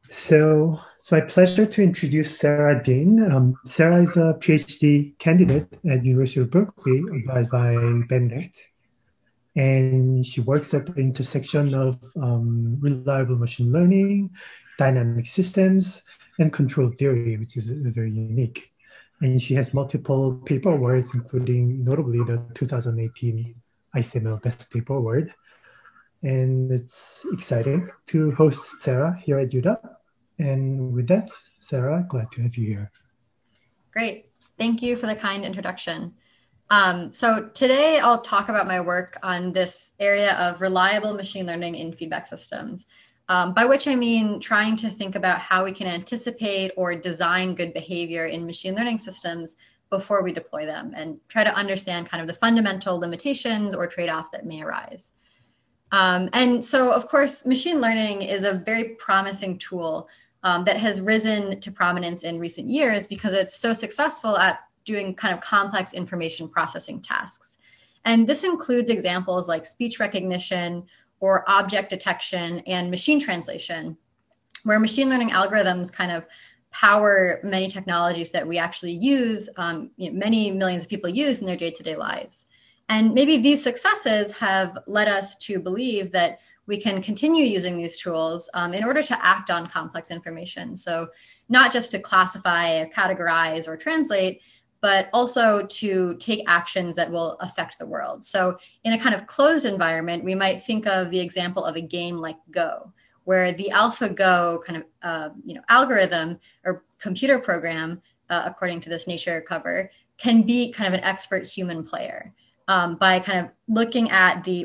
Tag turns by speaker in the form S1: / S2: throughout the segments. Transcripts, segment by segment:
S1: It's my pleasure to introduce Sarah Dean. Sarah is a PhD candidate at University of Berkeley, advised by Bennett, and she works at the intersection of reliable machine learning, dynamic systems, and control theory, which is very unique. And she has multiple paper awards, including notably the 2018 ICML Best Paper Award. And it's exciting to host Sarah here at UW. And with that, Sarah, glad to have you here.
S2: Great. Thank you for the kind introduction. So today I'll talk about my work on this area of reliable machine learning in feedback systems, by which I mean trying to think about how we can anticipate or design good behavior in machine learning systems before we deploy them and try to understand kind of the fundamental limitations or trade-offs that may arise. And so, of course, machine learning is a very promising tool that has risen to prominence in recent years because it's so successful at doing kind of complex information processing tasks. And this includes examples like speech recognition or object detection and machine translation, where machine learning algorithms kind of power many technologies that we actually use, many millions of people use in their day-to-day lives. And maybe these successes have led us to believe that we can continue using these tools in order to act on complex information. So not just to classify or categorize or translate, but also to take actions that will affect the world. So in a kind of closed environment, we might think of the example of a game like Go, where the AlphaGo kind of algorithm or computer program, according to this Nature cover, can be kind of an expert human player. By kind of looking at the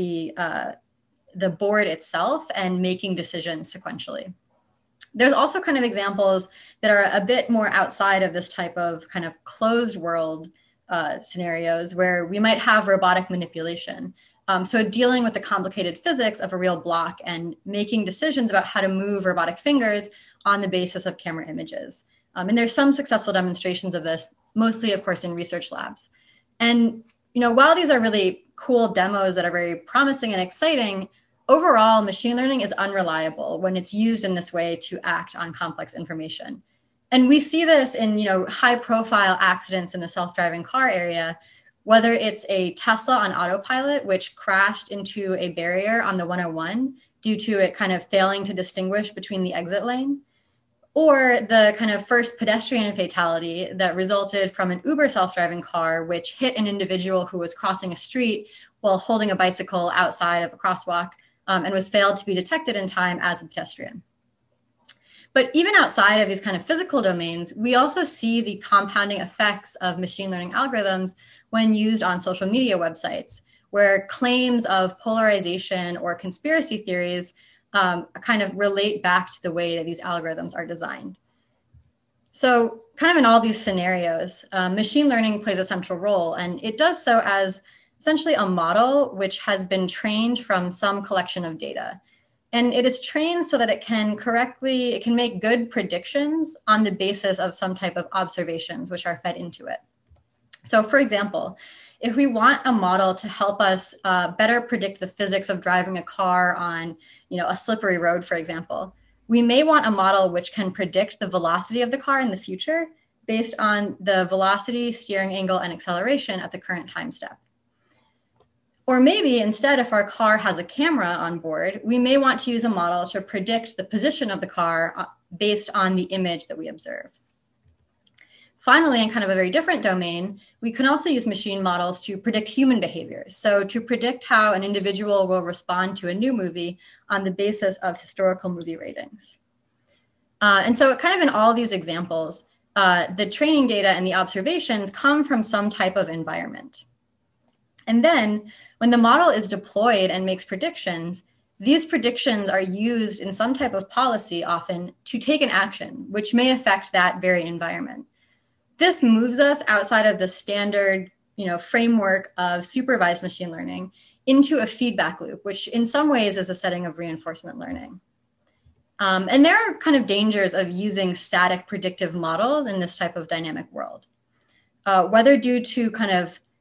S2: board itself and making decisions sequentially. There's also kind of examples that are a bit more outside of this type of kind of closed world scenarios where we might have robotic manipulation. So dealing with the complicated physics of a real block and making decisions about how to move robotic fingers on the basis of camera images. And there's some successful demonstrations of this, mostly, of course, in research labs. And while these are really cool demos that are very promising and exciting, overall, machine learning is unreliable when it's used in this way to act on complex information. And we see this in high-profile accidents in the self-driving car area, whether it's a Tesla on autopilot, which crashed into a barrier on the 101 due to it kind of failing to distinguish between the exit lane, or the kind of first pedestrian fatality that resulted from an Uber self-driving car, which hit an individual who was crossing a street while holding a bicycle outside of a crosswalk and was failed to be detected in time as a pedestrian. But even outside of these kind of physical domains, we also see the compounding effects of machine learning algorithms when used on social media websites, where claims of polarization or conspiracy theories kind of relate back to the way that these algorithms are designed. So kind of in all these scenarios, machine learning plays a central role, and it does so as essentially a model which has been trained from some collection of data. And it is trained so that it can make good predictions on the basis of some type of observations which are fed into it. So for example, if we want a model to help us better predict the physics of driving a car on a slippery road, for example, we may want a model which can predict the velocity of the car in the future based on the velocity, steering angle, and acceleration at the current time step. Or maybe instead, if our car has a camera on board, we may want to use a model to predict the position of the car based on the image that we observe. Finally, in kind of a very different domain, we can also use machine models to predict human behaviors. So to predict how an individual will respond to a new movie on the basis of historical movie ratings. And so kind of in all these examples, the training data and the observations come from some type of environment. And then when the model is deployed and makes predictions, these predictions are used in some type of policy often to take an action, which may affect that very environment. This moves us outside of the standard, framework of supervised machine learning into a feedback loop, which in some ways is a setting of reinforcement learning. And there are kind of dangers of using static predictive models in this type of dynamic world, whether due to kind of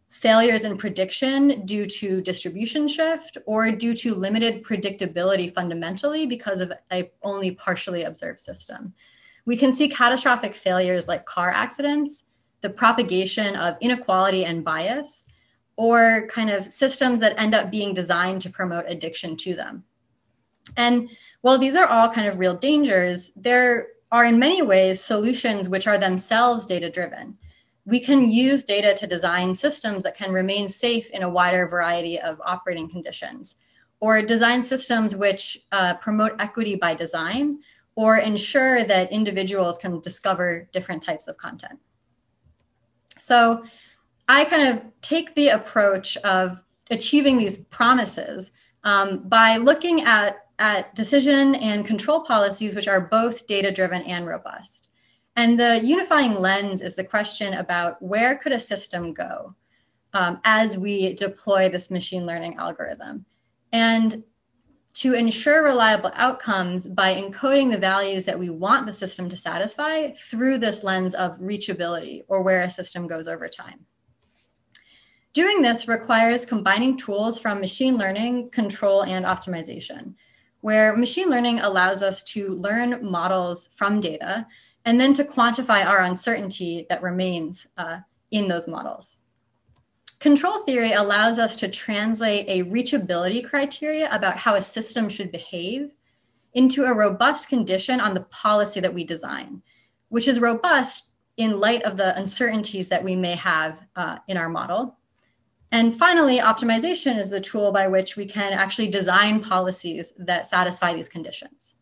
S2: failures in prediction due to distribution shift, or due to limited predictability fundamentally because of a only partially observed system. We can see catastrophic failures like car accidents, the propagation of inequality and bias, or kind of systems that end up being designed to promote addiction to them. And while these are all kind of real dangers, there are in many ways solutions which are themselves data-driven. We can use data to design systems that can remain safe in a wider variety of operating conditions, or design systems which promote equity by design, or ensure that individuals can discover different types of content. So I kind of take the approach of achieving these promises by looking at decision and control policies which are both data-driven and robust. And the unifying lens is the question about where could a system go as we deploy this machine learning algorithm, and to ensure reliable outcomes by encoding the values that we want the system to satisfy through this lens of reachability, or where a system goes over time. Doing this requires combining tools from machine learning, control, and optimization, where machine learning allows us to learn models from data and then to quantify our uncertainty that remains in those models. Control theory allows us to translate a reachability criteria about how a system should behave into a robust condition on the policy that we design, which is robust in light of the uncertainties that we may have in our model. And finally, optimization is the tool by which we can actually design policies that satisfy these conditions.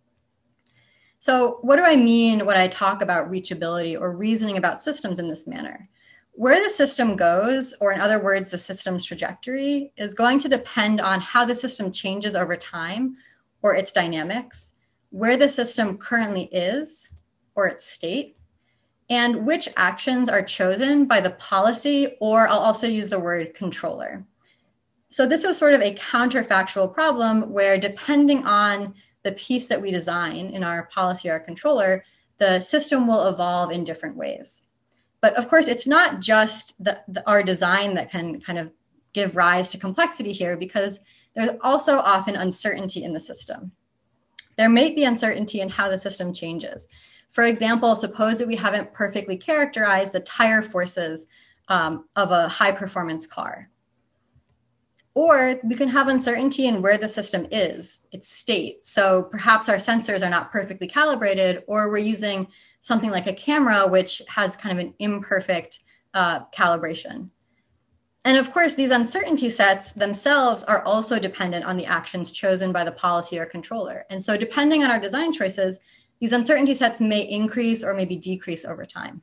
S2: So what do I mean when I talk about reachability or reasoning about systems in this manner? Where the system goes, or in other words, the system's trajectory, is going to depend on how the system changes over time, or its dynamics, where the system currently is, or its state, and which actions are chosen by the policy, or I'll also use the word controller. So this is sort of a counterfactual problem where, depending on the piece that we design in our policy or controller, the system will evolve in different ways. But of course, it's not just our design that can kind of give rise to complexity here, because there's also often uncertainty in the system. There may be uncertainty in how the system changes. For example, suppose that we haven't perfectly characterized the tire forces of a high performance car. Or we can have uncertainty in where the system is, its state. So perhaps our sensors are not perfectly calibrated, or we're using something like a camera, which has kind of an imperfect calibration. And of course, these uncertainty sets themselves are also dependent on the actions chosen by the policy or controller. And so depending on our design choices, these uncertainty sets may increase or maybe decrease over time.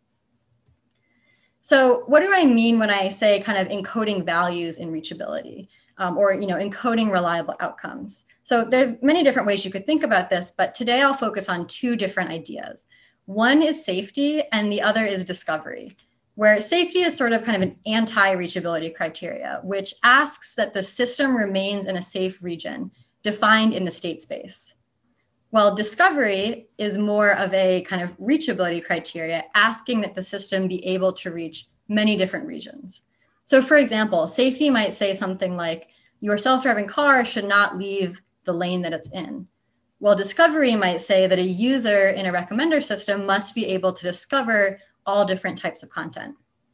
S2: So what do I mean when I say kind of encoding values in reachability, or encoding reliable outcomes? So there's many different ways you could think about this, but today I'll focus on two different ideas. One is safety and the other is discovery, where safety is sort of kind of an anti-reachability criteria, which asks that the system remains in a safe region defined in the state space. While discovery is more of a kind of reachability criteria, asking that the system be able to reach many different regions. So for example, safety might say something like, your self-driving car should not leave the lane that it's in. While discovery might say that a user in a recommender system must be able to discover all different types of content.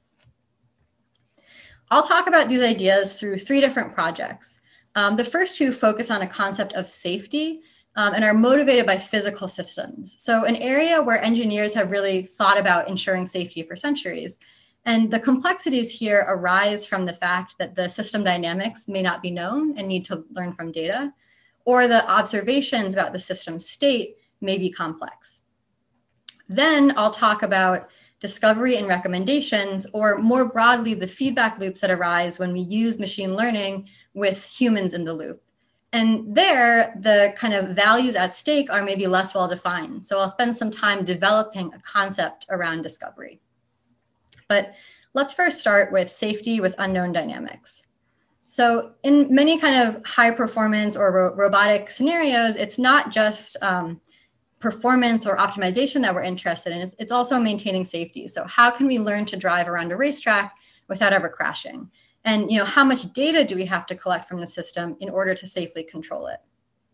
S2: I'll talk about these ideas through three different projects. The first two focus on a concept of safety and are motivated by physical systems. So an area where engineers have really thought about ensuring safety for centuries. And the complexities here arise from the fact that the system dynamics may not be known and need to learn from data, or the observations about the system's state may be complex. Then I'll talk about discovery and recommendations, or more broadly, the feedback loops that arise when we use machine learning with humans in the loop. And there, the kind of values at stake are maybe less well defined. So I'll spend some time developing a concept around discovery. But let's first start with safety with unknown dynamics. So in many kind of high performance or robotic scenarios, it's not just performance or optimization that we're interested in, it's also maintaining safety. So how can we learn to drive around a racetrack without ever crashing? And how much data do we have to collect from the system in order to safely control it?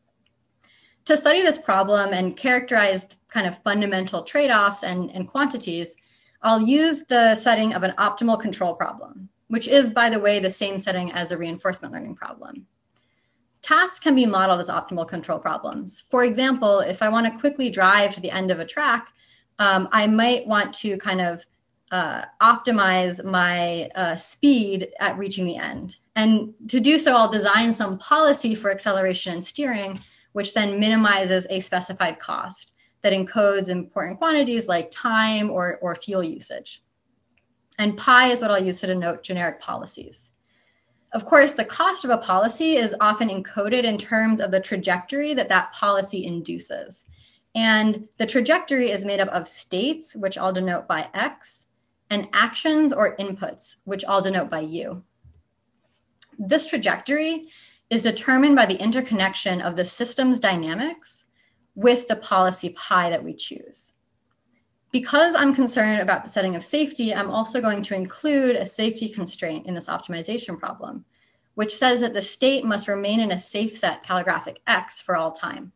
S2: To study this problem and characterize kind of fundamental trade-offs and quantities, I'll use the setting of an optimal control problem, which is, by the way, the same setting as a reinforcement learning problem. Tasks can be modeled as optimal control problems. For example, if I want to quickly drive to the end of a track, I might want to kind of optimize my speed at reaching the end. And to do so, I'll design some policy for acceleration and steering, which then minimizes a specified cost that encodes important quantities like time or fuel usage. And pi is what I'll use to denote generic policies. Of course, the cost of a policy is often encoded in terms of the trajectory that that policy induces. And the trajectory is made up of states, which I'll denote by x, and actions or inputs, which I'll denote by u. This trajectory is determined by the interconnection of the system's dynamics with the policy pi that we choose. Because I'm concerned about the setting of safety, I'm also going to include a safety constraint in this optimization problem, which says that the state must remain in a safe set calligraphic x for all time.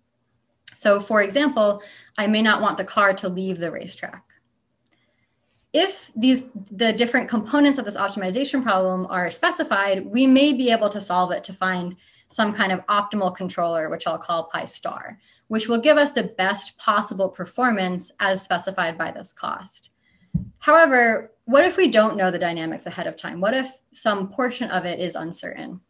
S2: So for example, I may not want the car to leave the racetrack. If the different components of this optimization problem are specified, we may be able to solve it to find some kind of optimal controller, which I'll call pi star, which will give us the best possible performance as specified by this cost. However, what if we don't know the dynamics ahead of time? What if some portion of it is uncertain?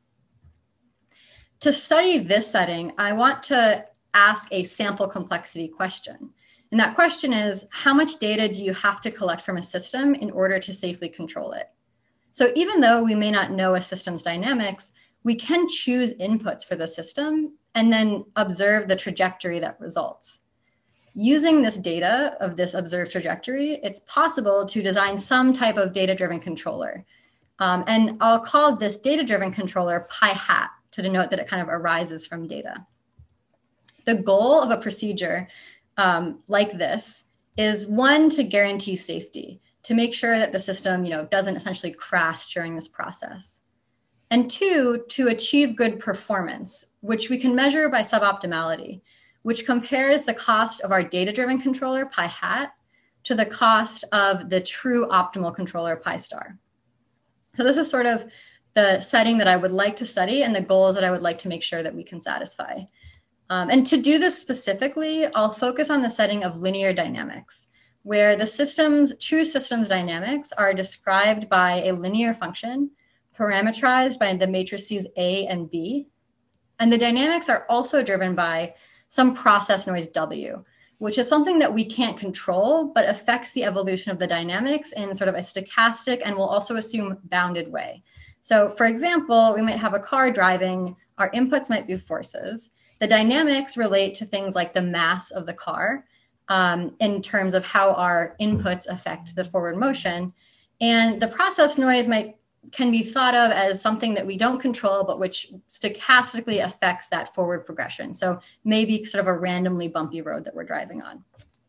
S2: To study this setting, I want to ask a sample complexity question. And that question is, how much data do you have to collect from a system in order to safely control it? So even though we may not know a system's dynamics, we can choose inputs for the system and then observe the trajectory that results. Using this data of this observed trajectory, it's possible to design some type of data-driven controller. And I'll call this data-driven controller pi hat to denote that it kind of arises from data. The goal of a procedure like this is, one, to guarantee safety, to make sure that the system doesn't essentially crash during this process. And two, to achieve good performance, which we can measure by suboptimality, which compares the cost of our data-driven controller, pi hat, to the cost of the true optimal controller, pi star. So this is sort of the setting that I would like to study and the goals that I would like to make sure that we can satisfy. And to do this specifically, I'll focus on the setting of linear dynamics, where the true systems dynamics are described by a linear function parameterized by the matrices A and B. And the dynamics are also driven by some process noise W, which is something that we can't control, but affects the evolution of the dynamics in sort of a stochastic and we'll also assume bounded way. So for example, we might have a car driving, our inputs might be forces. The dynamics relate to things like the mass of the car in terms of how our inputs affect the forward motion. And the process noise can be thought of as something that we don't control, but which stochastically affects that forward progression. So maybe sort of a randomly bumpy road that we're driving on.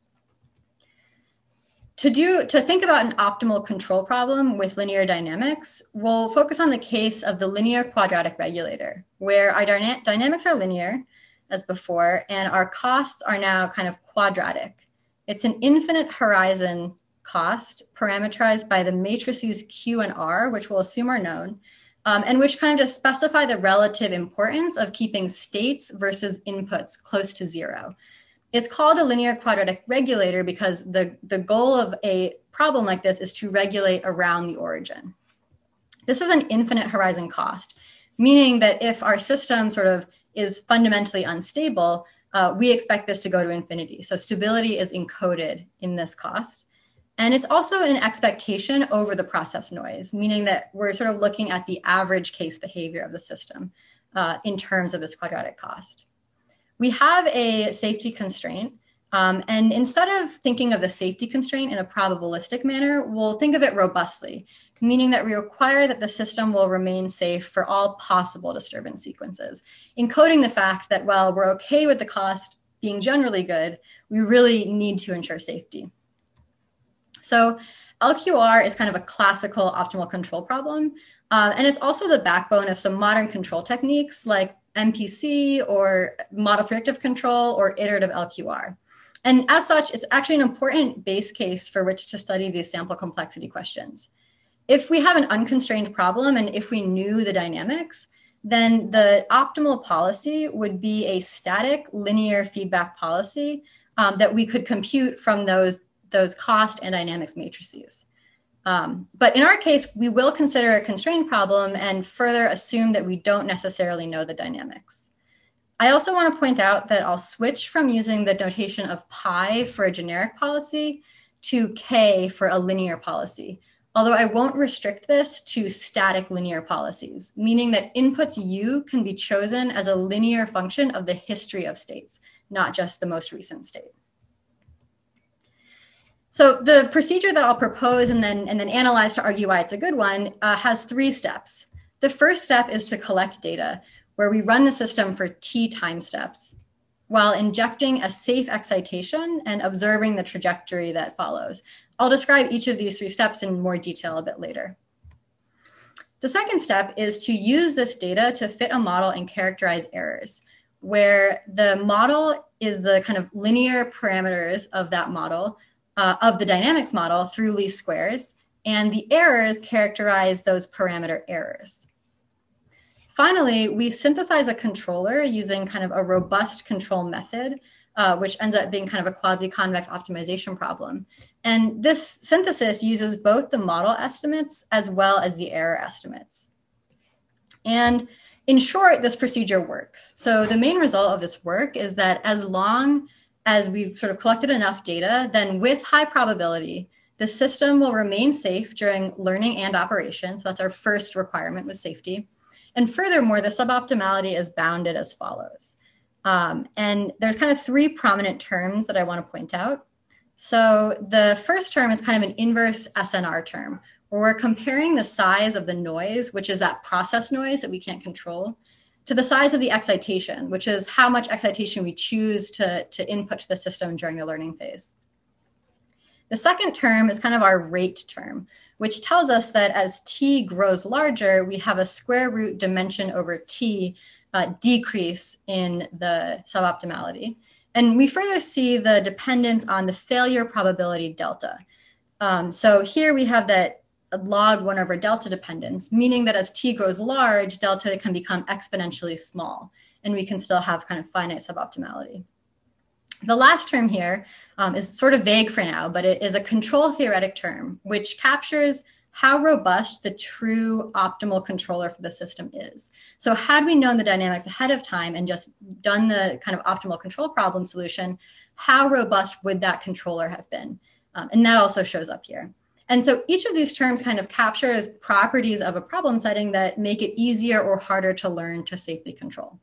S2: To think about an optimal control problem with linear dynamics, we'll focus on the case of the linear quadratic regulator, where our dynamics are linear as before, and our costs are now kind of quadratic. It's an infinite horizon cost parameterized by the matrices Q and R, which we'll assume are known, and which kind of just specify the relative importance of keeping states versus inputs close to zero. It's called a linear quadratic regulator because the goal of a problem like this is to regulate around the origin. This is an infinite horizon cost, meaning that if our system sort of is fundamentally unstable, we expect this to go to infinity. So stability is encoded in this cost. And it's also an expectation over the process noise, meaning that we're sort of looking at the average case behavior of the system in terms of this quadratic cost. We have a safety constraint. And instead of thinking of the safety constraint in a probabilistic manner, we'll think of it robustly, meaning that we require that the system will remain safe for all possible disturbance sequences, encoding the fact that while we're okay with the cost being generally good, we really need to ensure safety. So LQR is kind of a classical optimal control problem. And it's also the backbone of some modern control techniques like MPC or model predictive control or iterative LQR. And as such, it's actually an important base case for which to study these sample complexity questions. If we have an unconstrained problem and if we knew the dynamics, then the optimal policy would be a static linear feedback policy that we could compute from those cost and dynamics matrices. But in our case, we will consider a constrained problem and further assume that we don't necessarily know the dynamics. I also want to point out that I'll switch from using the notation of pi for a generic policy to k for a linear policy, although I won't restrict this to static linear policies, meaning that inputs u can be chosen as a linear function of the history of states, not just the most recent state. So the procedure that I'll propose and then analyze to argue why it's a good one has 3 steps. The first step is to collect data, where we run the system for t time steps while injecting a safe excitation and observing the trajectory that follows. I'll describe each of these 3 steps in more detail a bit later. The second step is to use this data to fit a model and characterize errors, where the model is the kind of linear parameters of that model, of the dynamics model through least squares, and the errors characterize those parameter errors. Finally, we synthesize a controller using kind of a robust control method, which ends up being kind of a quasi-convex optimization problem. And this synthesis uses both the model estimates as well as the error estimates. And in short, this procedure works. So the main result of this work is that as long as we've sort of collected enough data, then with high probability, the system will remain safe during learning and operation. So that's our first requirement with safety. And furthermore, the suboptimality is bounded as follows. And there's kind of 3 prominent terms that I want to point out. So the first term is kind of an inverse SNR term, where we're comparing the size of the noise, which is that process noise that we can't control, to the size of the excitation, which is how much excitation we choose to input to the system during the learning phase. The second term is kind of our rate term, which tells us that as t grows larger, we have a square root dimension over t decrease in the suboptimality. And we further see the dependence on the failure probability delta. So here we have that log 1 over delta dependence, meaning that as t grows large, delta can become exponentially small, and we can still have kind of finite suboptimality. The last term here is sort of vague for now, but it is a control theoretic term, which captures how robust the true optimal controller for the system is. So had we known the dynamics ahead of time and just done the kind of optimal control problem solution, how robust would that controller have been? And that also shows up here. And so each of these terms kind of captures properties of a problem setting that make it easier or harder to learn to safely control.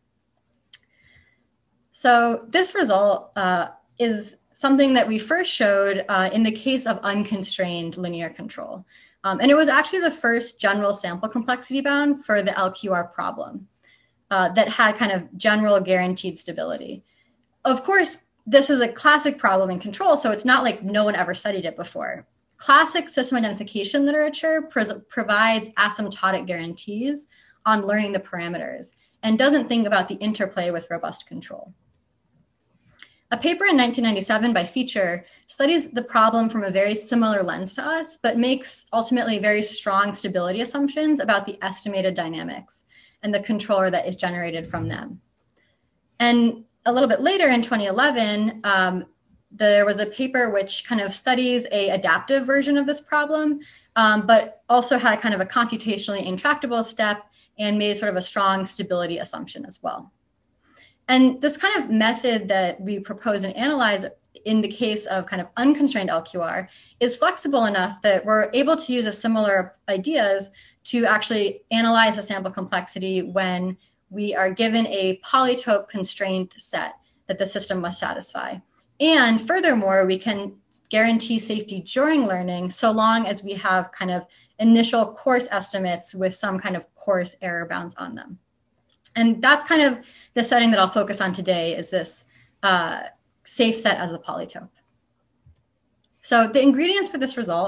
S2: So this result is something that we first showed in the case of unconstrained linear control. And it was actually the first general sample complexity bound for the LQR problem that had kind of general guaranteed stability. Of course, this is a classic problem in control, so it's not like no one ever studied it before. Classic system identification literature provides asymptotic guarantees on learning the parameters and doesn't think about the interplay with robust control. A paper in 1997 by Feature studies the problem from a very similar lens to us, but makes ultimately very strong stability assumptions about the estimated dynamics and the controller that is generated from them. And a little bit later in 2011, there was a paper which kind of studies an adaptive version of this problem, but also had kind of a computationally intractable step and made sort of a strong stability assumption as well. And this kind of method that we propose and analyze in the case of kind of unconstrained LQR is flexible enough that we're able to use a similar ideas to actually analyze the sample complexity when we are given a polytope constraint set that the system must satisfy. And furthermore, we can guarantee safety during learning so long as we have kind of initial course estimates with some kind of course error bounds on them. And that's kind of the setting that I'll focus on today, is this safe set as a polytope. So the ingredients for this result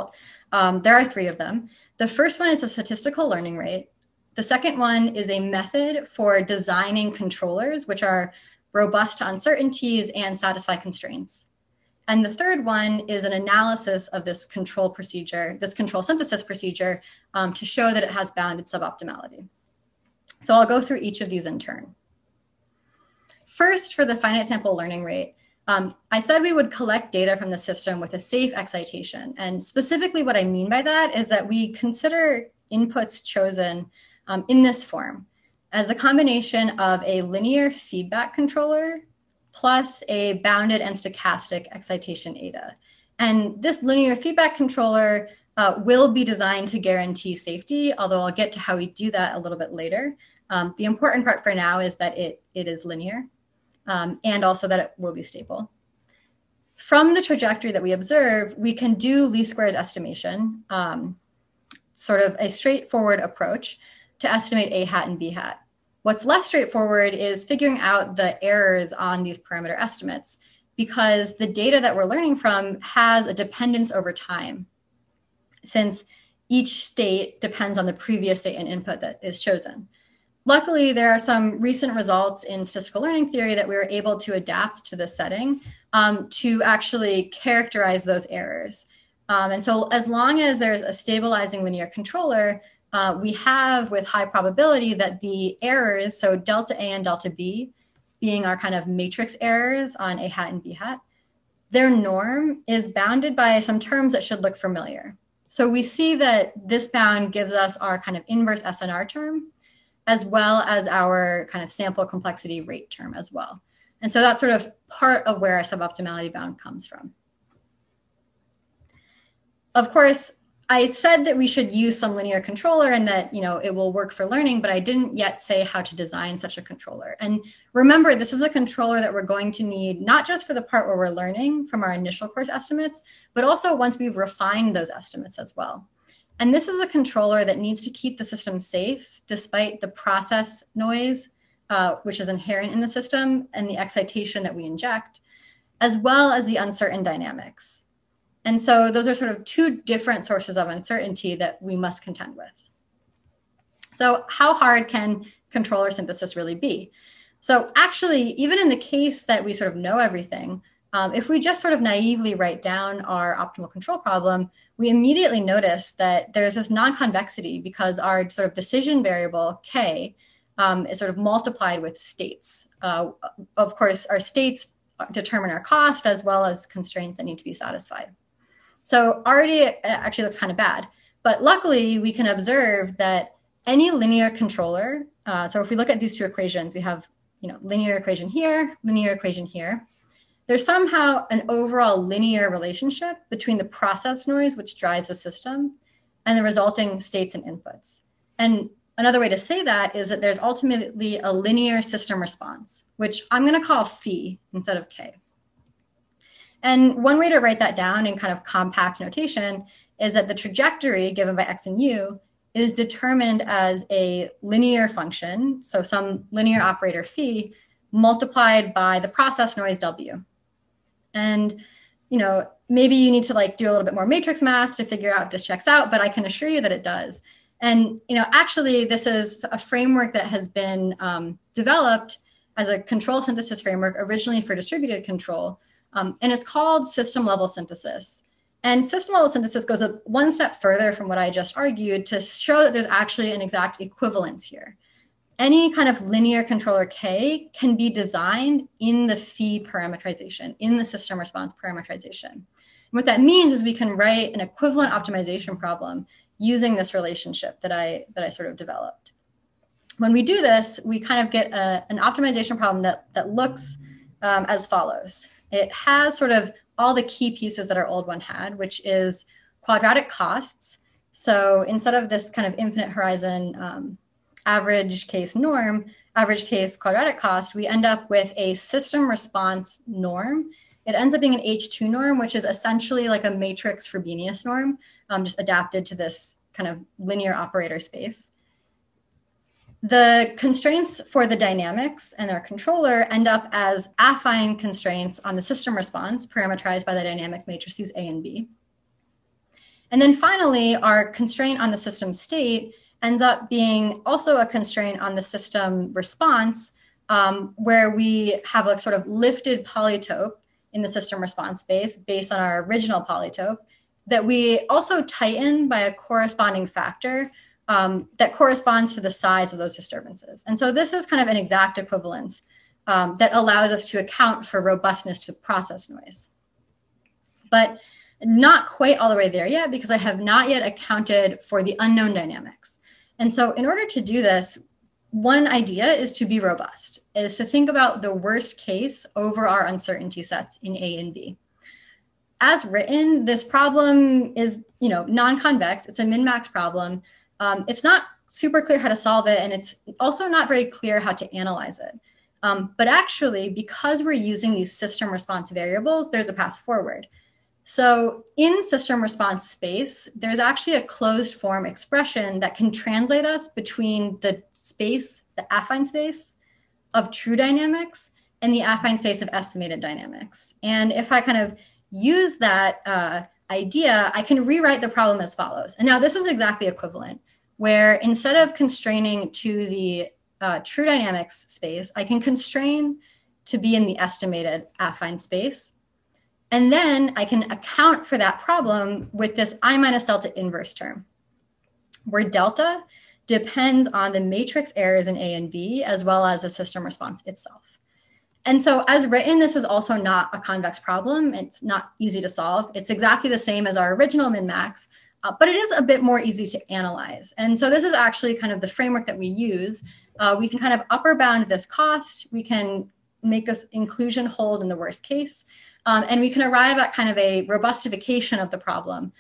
S2: There are three of them. The first one is a statistical learning rate. The second one is a method for designing controllers, which are robust to uncertainties and satisfy constraints. And the third one is an analysis of this control procedure, this control synthesis procedure, to show that it has bounded suboptimality. So I'll go through each of these in turn. First, for the finite sample learning rate, I said we would collect data from the system with a safe excitation. And specifically what I mean by that is that we consider inputs chosen in this form as a combination of a linear feedback controller plus a bounded and stochastic excitation eta. And this linear feedback controller will be designed to guarantee safety, although I'll get to how we do that a little bit later. The important part for now is that it is linear and also that it will be stable. From the trajectory that we observe, we can do least squares estimation, sort of a straightforward approach to estimate A hat and B hat. What's less straightforward is figuring out the errors on these parameter estimates because the data that we're learning from has a dependence over time, since each state depends on the previous state and input that is chosen. Luckily, there are some recent results in statistical learning theory that we were able to adapt to this setting to actually characterize those errors. And so as long as there's a stabilizing linear controller, we have with high probability that the errors, so delta A and delta B being our kind of matrix errors on A hat and B hat, their norm is bounded by some terms that should look familiar. So we see that this bound gives us our kind of inverse SNR term, as well as our kind of sample complexity rate term as well. And so that's sort of part of where our suboptimality bound comes from. Of course, I said that we should use some linear controller and that, you know, it will work for learning, but I didn't yet say how to design such a controller. And remember, this is a controller that we're going to need not just for the part where we're learning from our initial course estimates, but also once we've refined those estimates as well. And this is a controller that needs to keep the system safe despite the process noise, which is inherent in the system, and the excitation that we inject, as well as the uncertain dynamics. And so those are sort of two different sources of uncertainty that we must contend with. So how hard can controller synthesis really be? So actually, even in the case that we sort of know everything, if we just sort of naively write down our optimal control problem, we immediately notice that there's this non-convexity because our sort of decision variable, K, is sort of multiplied with states. Of course, our states determine our cost as well as constraints that need to be satisfied. So already it actually looks kind of bad, but luckily we can observe that any linear controller, so if we look at these two equations, we have, you know, linear equation here, linear equation here. There's somehow an overall linear relationship between the process noise, which drives the system, and the resulting states and inputs. And another way to say that is that there's ultimately a linear system response, which I'm going to call phi instead of K. And one way to write that down in kind of compact notation is that the trajectory given by x and u is determined as a linear function, so some linear operator phi, multiplied by the process noise w. And, you know, maybe you need to like do a little bit more matrix math to figure out if this checks out, but I can assure you that it does. And, you know, actually this is a framework that has been developed as a control synthesis framework originally for distributed control. And it's called system level synthesis. And system level synthesis goes one step further from what I just argued to show that there's actually an exact equivalence here. Any kind of linear controller K can be designed in the phi parameterization, in the system response parameterization. And what that means is we can write an equivalent optimization problem using this relationship that I sort of developed. When we do this, we kind of get an optimization problem that looks as follows. It has sort of all the key pieces that our old one had, which is quadratic costs. So instead of this kind of infinite horizon average case norm, average case quadratic cost, we end up with a system response norm. It ends up being an H2 norm, which is essentially like a matrix Frobenius norm, just adapted to this kind of linear operator space. The constraints for the dynamics and our controller end up as affine constraints on the system response parameterized by the dynamics matrices A and B. And then finally, our constraint on the system state ends up being also a constraint on the system response, where we have a sort of lifted polytope in the system response space based on our original polytope that we also tighten by a corresponding factor that corresponds to the size of those disturbances. And so this is kind of an exact equivalence that allows us to account for robustness to process noise. But not quite all the way there yet, because I have not yet accounted for the unknown dynamics. And so in order to do this, one idea is to be robust, is to think about the worst case over our uncertainty sets in A and B. As written, this problem is, non-convex. It's a min-max problem. It's not super clear how to solve it, and it's also not very clear how to analyze it. But actually, because we're using these system response variables, there's a path forward. So in system response space, there's actually a closed form expression that can translate us between the space, the affine space of true dynamics and the affine space of estimated dynamics. And if I kind of use that idea, I can rewrite the problem as follows. And now this is exactly equivalent, where instead of constraining to the true dynamics space, I can constrain to be in the estimated affine space. And then I can account for that problem with this I minus delta inverse term, where delta depends on the matrix errors in A and B, as well as the system response itself. And so as written, this is also not a convex problem. It's not easy to solve. It's exactly the same as our original min-max, but it is a bit more easy to analyze. And so this is actually kind of the framework that we use. We can kind of upper bound this cost. We can make this inclusion hold in the worst case. And we can arrive at kind of a robustification of the problem,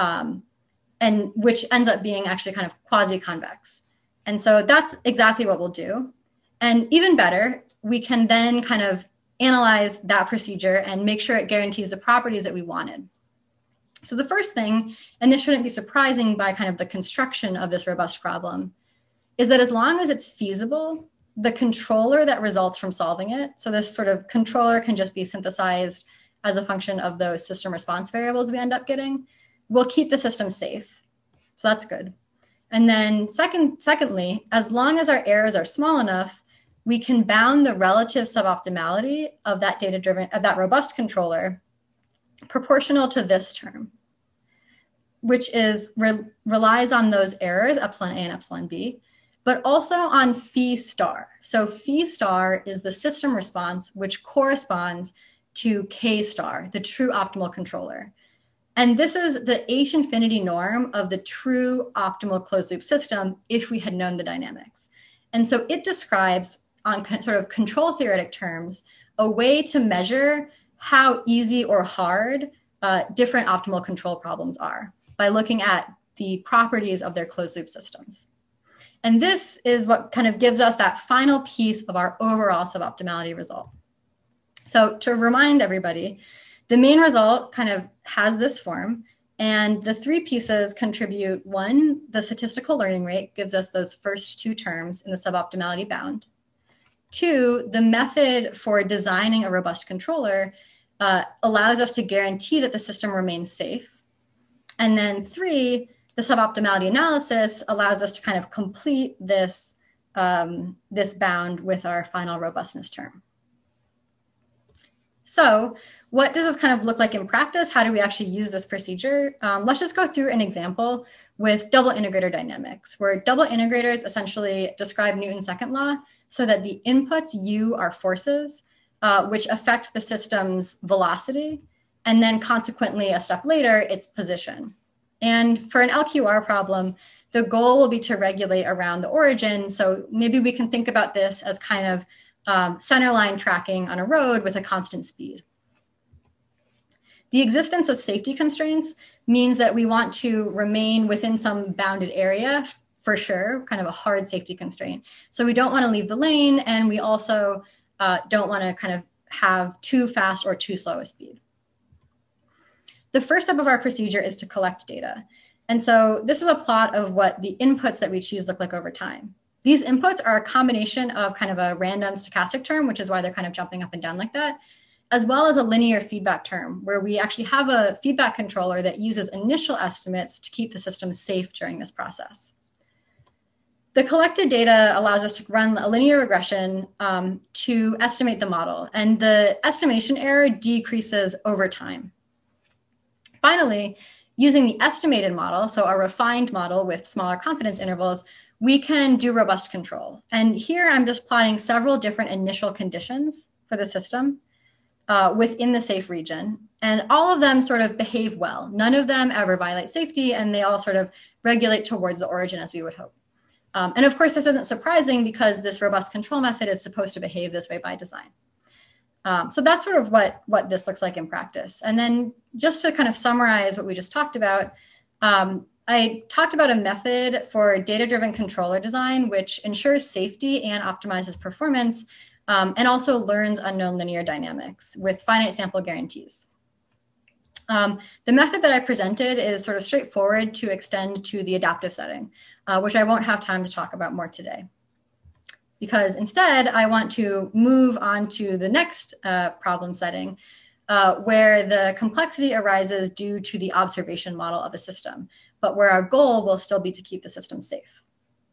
S2: and which ends up being actually kind of quasi-convex. And so that's exactly what we'll do. And even better, we can then kind of analyze that procedure and make sure it guarantees the properties that we wanted. So the first thing, and this shouldn't be surprising by kind of the construction of this robust problem, is that as long as it's feasible, the controller that results from solving it, so this sort of controller can just be synthesized as a function of those system response variables we end up getting, will keep the system safe. So that's good. And then secondly, as long as our errors are small enough, we can bound the relative suboptimality of that that robust controller proportional to this term, which is relies on those errors, epsilon A and epsilon B, but also on phi star. So phi star is the system response, which corresponds to K star, the true optimal controller. And this is the H infinity norm of the true optimal closed loop system if we had known the dynamics. And so it describes, on sort of control theoretic terms, a way to measure how easy or hard different optimal control problems are by looking at the properties of their closed loop systems. And this is what kind of gives us that final piece of our overall suboptimality result. So to remind everybody, the main result kind of has this form, and the three pieces contribute: one, the statistical learning rate gives us those first two terms in the suboptimality bound. Two, the method for designing a robust controller allows us to guarantee that the system remains safe. And then three, the suboptimality analysis allows us to kind of complete this, this bound with our final robustness term. So what does this kind of look like in practice? How do we actually use this procedure? Let's just go through an example with double integrator dynamics, where double integrators essentially describe Newton's second law so that the inputs U are forces, which affect the system's velocity, and then consequently a step later, its position. And for an LQR problem, the goal will be to regulate around the origin. So maybe we can think about this as kind of centerline tracking on a road with a constant speed. The existence of safety constraints means that we want to remain within some bounded area, for sure, kind of a hard safety constraint. So we don't want to leave the lane, and we also don't want to kind of have too fast or too slow a speed. The first step of our procedure is to collect data. And so this is a plot of what the inputs that we choose look like over time. These inputs are a combination of kind of a random stochastic term, which is why they're kind of jumping up and down like that, as well as a linear feedback term, where we actually have a feedback controller that uses initial estimates to keep the system safe during this process. The collected data allows us to run a linear regression to estimate the model, and the estimation error decreases over time. Finally, using the estimated model, so a refined model with smaller confidence intervals, we can do robust control. And here I'm just plotting several different initial conditions for the system within the safe region. And all of them sort of behave well. None of them ever violate safety, and they all sort of regulate towards the origin as we would hope. And of course, this isn't surprising because this robust control method is supposed to behave this way by design. So that's sort of what this looks like in practice. And then just to kind of summarize what we just talked about, I talked about a method for data-driven controller design, which ensures safety and optimizes performance, and also learns unknown linear dynamics with finite sample guarantees. The method that I presented is sort of straightforward to extend to the adaptive setting, which I won't have time to talk about more today. Because instead, I want to move on to the next problem setting, where the complexity arises due to the observation model of a system, but where our goal will still be to keep the system safe.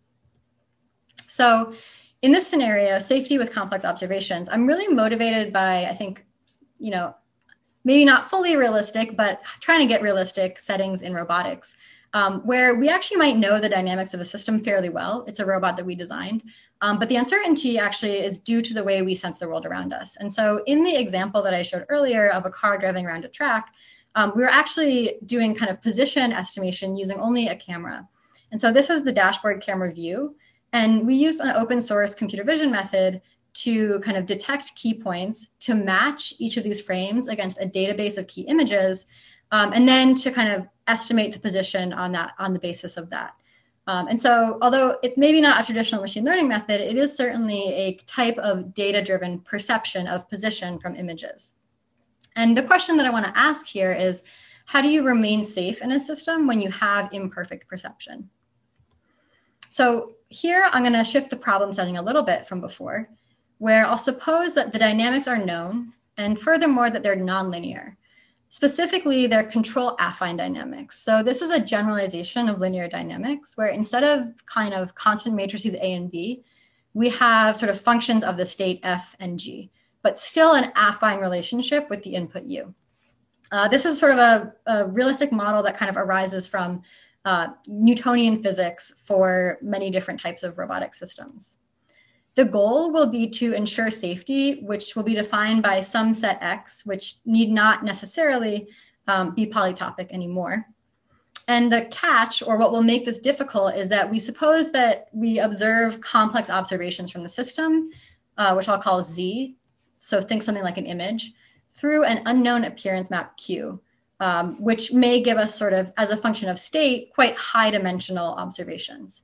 S2: So in this scenario, safety with complex observations, I'm really motivated by, I think, maybe not fully realistic, but trying to get realistic settings in robotics, where we actually might know the dynamics of a system fairly well. It's a robot that we designed, but the uncertainty actually is due to the way we sense the world around us. And so in the example that I showed earlier of a car driving around a track, we were actually doing kind of position estimation using only a camera. And so this is the dashboard camera view. And we used an open source computer vision method to kind of detect key points, to match each of these frames against a database of key images, and then to kind of estimate the position on the basis of that. And so although it's maybe not a traditional machine learning method, it is certainly a type of data-driven perception of position from images. And the question that I want to ask here is, how do you remain safe in a system when you have imperfect perception? So here I'm going to shift the problem setting a little bit from before, where I'll suppose that the dynamics are known, and furthermore, that they're nonlinear. Specifically, they're control affine dynamics. So this is a generalization of linear dynamics, where instead of kind of constant matrices A and B, we have sort of functions of the state F and G, but still an affine relationship with the input U. This is sort of a realistic model that kind of arises from Newtonian physics for many different types of robotic systems. The goal will be to ensure safety, which will be defined by some set X, which need not necessarily be polytopic anymore. And the catch, or what will make this difficult, is that we suppose that we observe complex observations from the system, which I'll call Z, so think something like an image, through an unknown appearance map Q, which may give us sort of, as a function of state, quite high dimensional observations.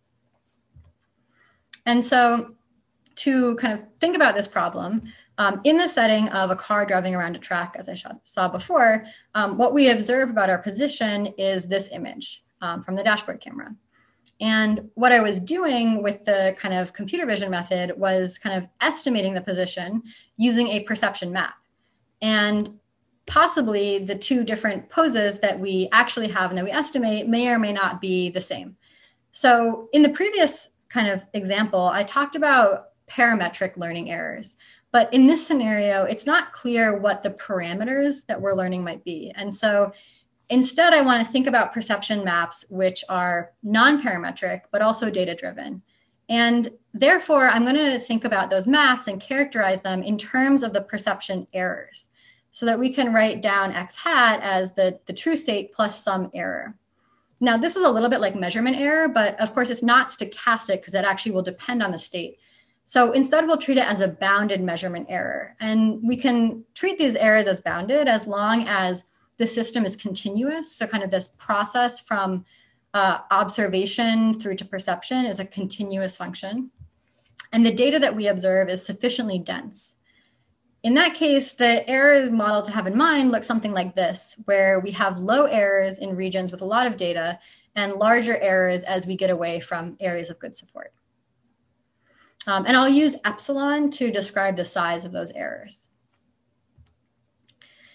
S2: And so to kind of think about this problem, in the setting of a car driving around a track, as I saw before, what we observe about our position is this image from the dashboard camera. And what I was doing with the kind of computer vision method was kind of estimating the position using a perception map. And possibly the two different poses that we actually have and that we estimate may or may not be the same. So in the previous kind of example, I talked about parametric learning errors. But in this scenario, it's not clear what the parameters that we're learning might be. And so instead, I want to think about perception maps, which are non-parametric, but also data-driven. And therefore, I'm going to think about those maps and characterize them in terms of the perception errors, so that we can write down X hat as the true state plus some error. Now, this is a little bit like measurement error, but of course, it's not stochastic because that actually will depend on the state. So instead, we'll treat it as a bounded measurement error. And we can treat these errors as bounded as long as the system is continuous. So kind of this process from observation through to perception is a continuous function. And the data that we observe is sufficiently dense. In that case, the error model to have in mind looks something like this, where we have low errors in regions with a lot of data and larger errors as we get away from areas of good support. And I'll use epsilon to describe the size of those errors.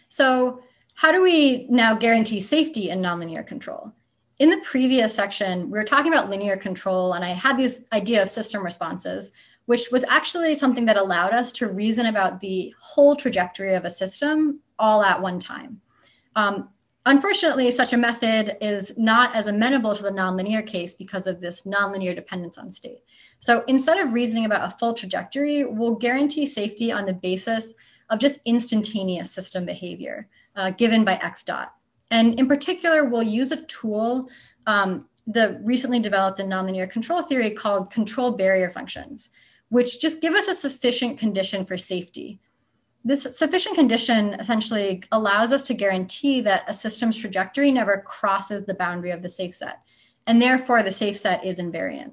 S2: So how do we now guarantee safety in nonlinear control? In the previous section, we were talking about linear control, and I had this idea of system responses, which was actually something that allowed us to reason about the whole trajectory of a system all at one time. Unfortunately, such a method is not as amenable to the nonlinear case because of this nonlinear dependence on state. So instead of reasoning about a full trajectory, we'll guarantee safety on the basis of just instantaneous system behavior given by x dot. And in particular, we'll use a tool the recently developed in nonlinear control theory called control barrier functions, which just give us a sufficient condition for safety. This sufficient condition essentially allows us to guarantee that a system's trajectory never crosses the boundary of the safe set, and therefore the safe set is invariant.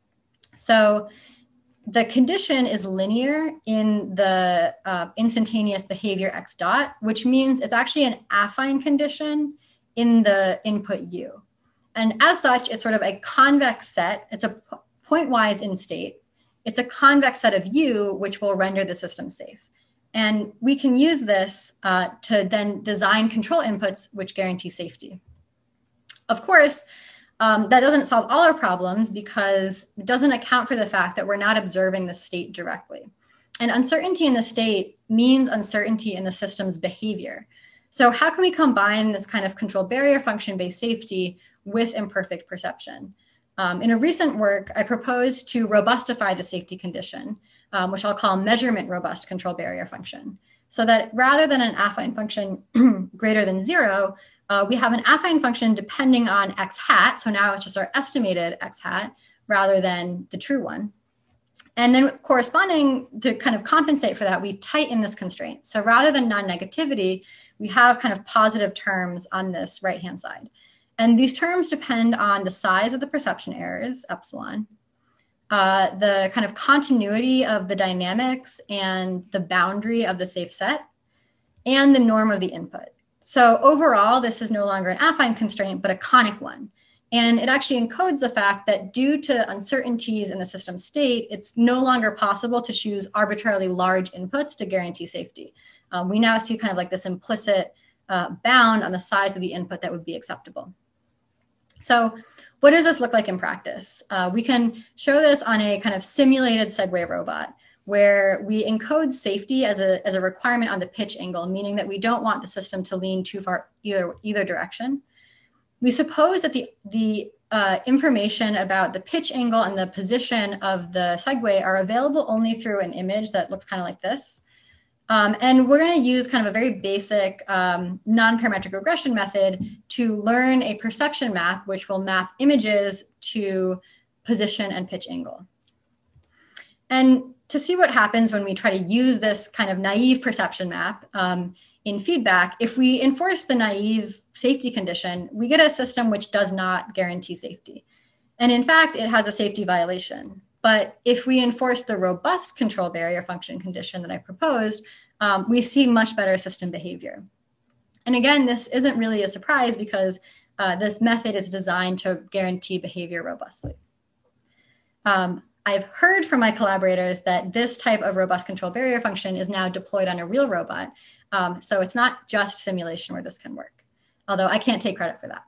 S2: So the condition is linear in the instantaneous behavior x dot, which means it's actually an affine condition in the input u. And as such, it's sort of a convex set. It's a pointwise in state. It's a convex set of u, which will render the system safe. And we can use this to then design control inputs which guarantee safety. Of course, that doesn't solve all our problems because it doesn't account for the fact that we're not observing the state directly. And uncertainty in the state means uncertainty in the system's behavior. So how can we combine this kind of control barrier function-based safety with imperfect perception? In a recent work, I proposed to robustify the safety condition, which I'll call measurement robust control barrier function, so that rather than an affine function greater than 0, we have an affine function depending on x hat. So now it's just our estimated x hat rather than the true one. And then corresponding to kind of compensate for that, we tighten this constraint. So rather than non-negativity, we have kind of positive terms on this right-hand side. And these terms depend on the size of the perception errors, epsilon, the kind of continuity of the dynamics and the boundary of the safe set, and the norm of the input. So overall, this is no longer an affine constraint, but a conic one. And it actually encodes the fact that due to uncertainties in the system state, it's no longer possible to choose arbitrarily large inputs to guarantee safety. We now see kind of like this implicit bound on the size of the input that would be acceptable. So what does this look like in practice? We can show this on a kind of simulated Segway robot where we encode safety as a requirement on the pitch angle, meaning that we don't want the system to lean too far either direction. We suppose that the information about the pitch angle and the position of the Segway are available only through an image that looks kind of like this. And we're going to use kind of a very basic non-parametric regression method to learn a perception map, which will map images to position and pitch angle. And to see what happens when we try to use this kind of naive perception map in feedback, if we enforce the naive safety condition, we get a system which does not guarantee safety. And in fact, it has a safety violation. But if we enforce the robust control barrier function condition that I proposed, we see much better system behavior. And again, this isn't really a surprise because this method is designed to guarantee behavior robustly. I've heard from my collaborators that this type of robust control barrier function is now deployed on a real robot. So it's not just simulation where this can work, although I can't take credit for that.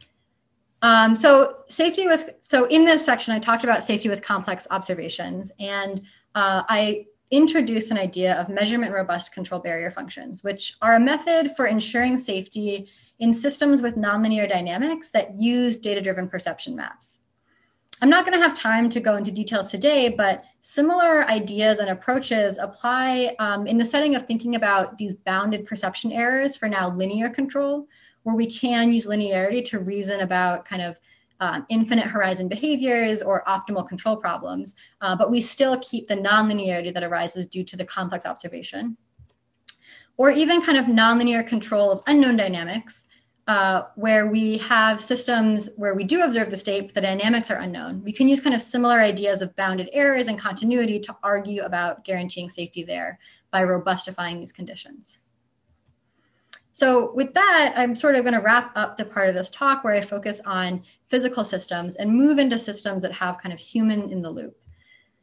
S2: So in this section, I talked about safety with complex observations, and I introduced an idea of measurement robust control barrier functions, which are a method for ensuring safety in systems with nonlinear dynamics that use data-driven perception maps. I'm not going to have time to go into details today, but similar ideas and approaches apply in the setting of thinking about these bounded perception errors for now linear control, where we can use linearity to reason about kind of infinite horizon behaviors or optimal control problems, but we still keep the nonlinearity that arises due to the complex observation. Or even kind of nonlinear control of unknown dynamics, where we have systems where we do observe the state, but the dynamics are unknown. We can use kind of similar ideas of bounded errors and continuity to argue about guaranteeing safety there by robustifying these conditions. So with that, I'm sort of going to wrap up the part of this talk where I focus on physical systems and move into systems that have kind of human in the loop.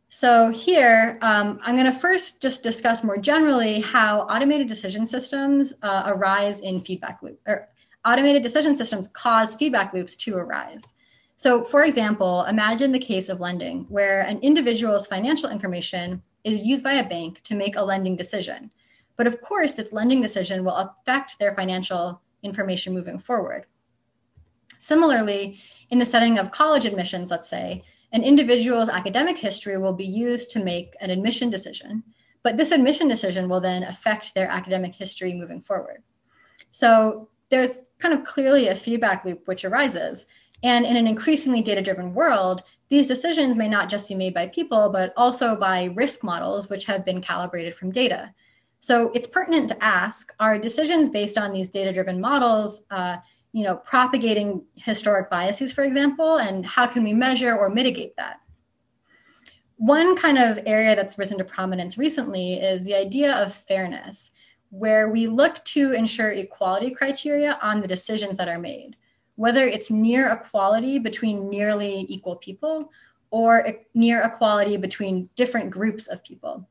S2: So here, I'm going to first just discuss more generally how automated decision systems arise in feedback loop, or automated decision systems cause feedback loops to arise. So for example, imagine the case of lending, where an individual's financial information is used by a bank to make a lending decision. But of course, this lending decision will affect their financial information moving forward. Similarly, in the setting of college admissions, let's say, an individual's academic history will be used to make an admission decision, but this admission decision will then affect their academic history moving forward. So there's kind of clearly a feedback loop which arises. And in an increasingly data-driven world, these decisions may not just be made by people, but also by risk models, which have been calibrated from data. So it's pertinent to ask, are decisions based on these data-driven models propagating historic biases, for example, and how can we measure or mitigate that? One kind of area that's risen to prominence recently is the idea of fairness, where we look to ensure equality criteria on the decisions that are made, whether it's near equality between nearly equal people or near equality between different groups of people.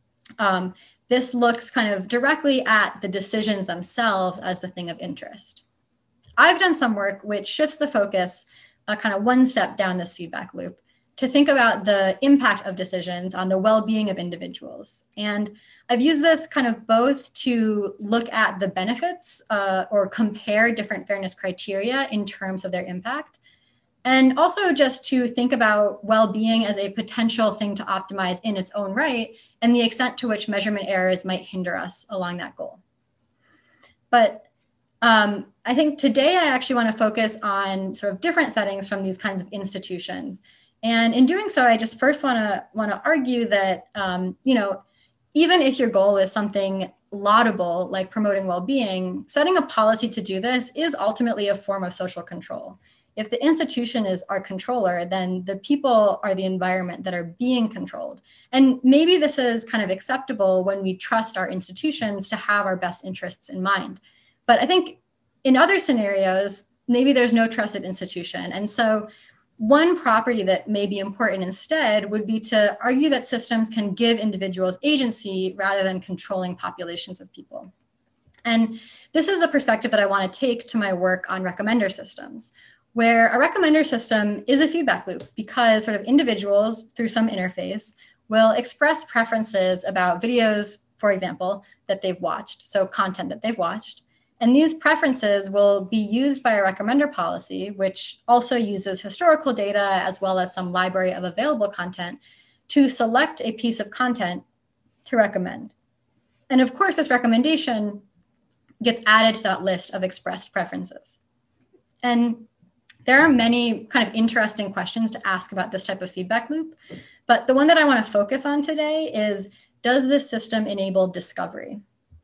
S2: This looks kind of directly at the decisions themselves as the thing of interest. I've done some work which shifts the focus kind of one step down this feedback loop to think about the impact of decisions on the well-being of individuals. And I've used this kind of both to look at the benefits or compare different fairness criteria in terms of their impact, and also just to think about well-being as a potential thing to optimize in its own right and the extent to which measurement errors might hinder us along that goal. But I think today I actually want to focus on sort of different settings from these kinds of institutions. And in doing so, I just first want to argue that, even if your goal is something laudable, like promoting well-being, setting a policy to do this is ultimately a form of social control. If the institution is our controller, then the people are the environment that are being controlled. And maybe this is kind of acceptable when we trust our institutions to have our best interests in mind. But I think in other scenarios, maybe there's no trusted institution. And so one property that may be important instead would be to argue that systems can give individuals agency rather than controlling populations of people. And this is the perspective that I want to take to my work on recommender systems, where a recommender system is a feedback loop because sort of individuals through some interface will express preferences about videos, for example, that they've watched, so content that they've watched. And these preferences will be used by a recommender policy, which also uses historical data as well as some library of available content to select a piece of content to recommend. And of course, this recommendation gets added to that list of expressed preferences. And there are many kind of interesting questions to ask about this type of feedback loop. But the one that I want to focus on today is, does this system enable discovery?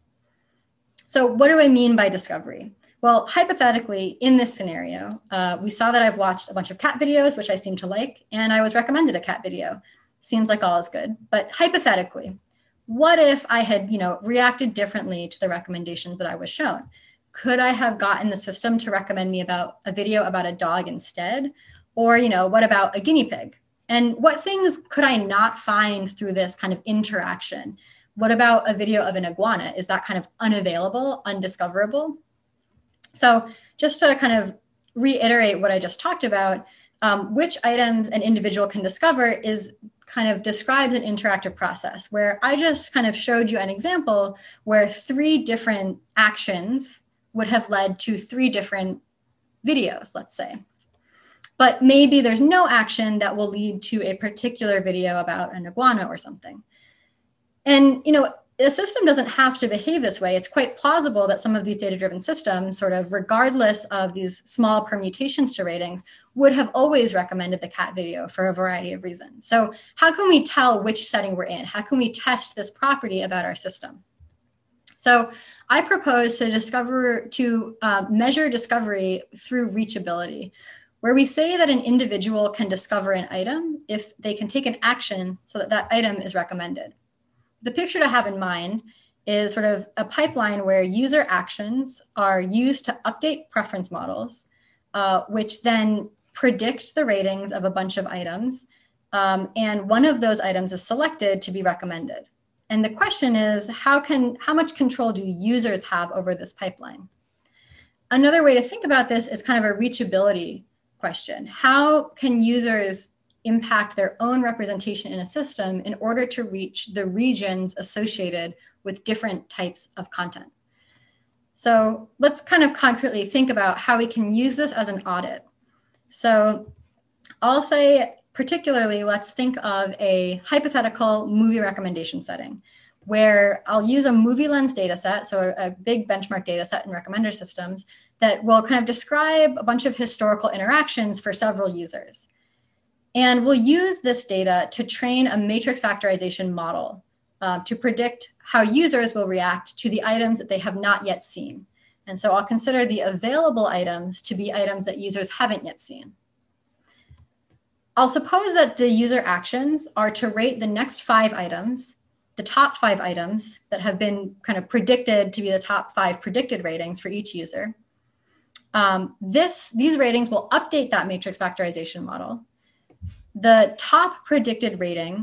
S2: So what do I mean by discovery? Well, hypothetically, in this scenario, we saw that I've watched a bunch of cat videos, which I seem to like, and I was recommended a cat video. Seems like all is good. But hypothetically, what if I had, reacted differently to the recommendations that I was shown? Could I have gotten the system to recommend me about a video about a dog instead? Or, what about a guinea pig? And what things could I not find through this kind of interaction? What about a video of an iguana? Is that kind of unavailable, undiscoverable? So just to kind of reiterate what I just talked about, which items an individual can discover is kind of describes an interactive process where I just kind of showed you an example where 3 different actions would have led to 3 different videos, let's say. But maybe there's no action that will lead to a particular video about an iguana or something. And, a system doesn't have to behave this way. It's quite plausible that some of these data-driven systems, sort of regardless of these small permutations to ratings, would have always recommended the cat video for a variety of reasons. So how can we tell which setting we're in? How can we test this property about our system? So I propose to measure discovery through reachability, where we say that an individual can discover an item if they can take an action so that that item is recommended. The picture to have in mind is sort of a pipeline where user actions are used to update preference models, which then predict the ratings of a bunch of items and one of those items is selected to be recommended. And the question is, how much control do users have over this pipeline? Another way to think about this is kind of a reachability question. How can users impact their own representation in a system in order to reach the regions associated with different types of content? So let's kind of concretely think about how we can use this as an audit. So I'll say particularly, let's think of a hypothetical movie recommendation setting where I'll use a movie lens data set, so a big benchmark data set in recommender systems that will kind of describe a bunch of historical interactions for several users. And we'll use this data to train a matrix factorization model to predict how users will react to the items that they have not yet seen. And so I'll consider the available items to be items that users haven't yet seen. I'll suppose that the user actions are to rate the next 5 items, the top 5 items that have been kind of predicted to be the top 5 predicted ratings for each user. These ratings will update that matrix factorization model. The top predicted rating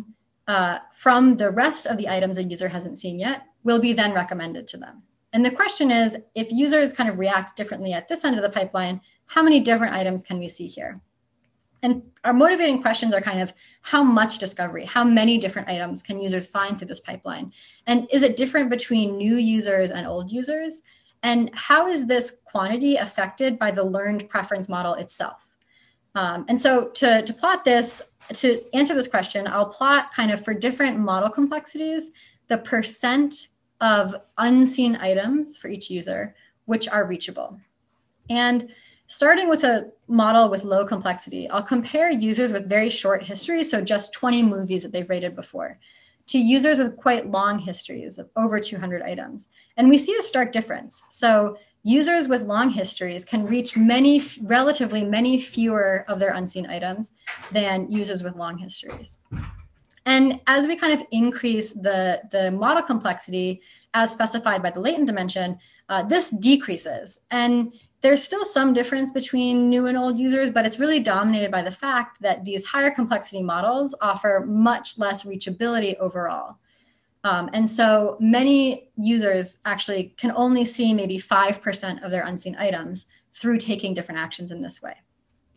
S2: from the rest of the items a user hasn't seen yet will be then recommended to them. And the question is, if users kind of react differently at this end of the pipeline, how many different items can we see here? And our motivating questions are kind of how much discovery, how many different items can users find through this pipeline? And is it different between new users and old users? And how is this quantity affected by the learned preference model itself? And so to plot this, to answer this question, I'll plot kind of for different model complexities, the percent of unseen items for each user, which are reachable. And starting with a model with low complexity, I'll compare users with very short histories, so just 20 movies that they've rated before, to users with quite long histories of over 200 items. And we see a stark difference. So users with long histories can reach relatively many fewer of their unseen items than users with long histories. And as we kind of increase the model complexity as specified by the latent dimension, this decreases. And there's still some difference between new and old users, but it's really dominated by the fact that these higher complexity models offer much less reachability overall. And so many users actually can only see maybe 5% of their unseen items through taking different actions in this way.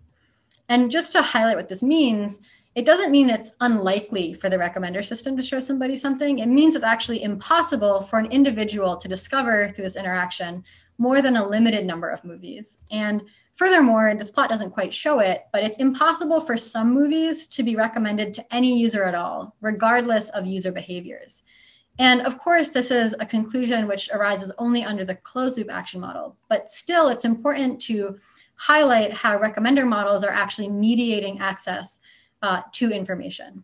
S2: And just to highlight what this means, it doesn't mean it's unlikely for the recommender system to show somebody something. It means it's actually impossible for an individual to discover through this interaction more than a limited number of movies. And furthermore, this plot doesn't quite show it, but it's impossible for some movies to be recommended to any user at all, regardless of user behaviors. And of course, this is a conclusion which arises only under the closed loop action model, but still it's important to highlight how recommender models are actually mediating access to information.